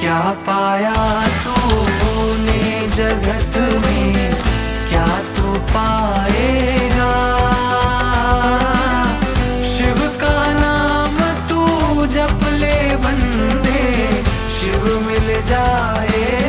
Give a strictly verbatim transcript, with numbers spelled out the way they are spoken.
क्या पाया तूने जगत में, क्या तू पाएगा। शिव का नाम तू जप ले बंदे, शिव मिल जाए।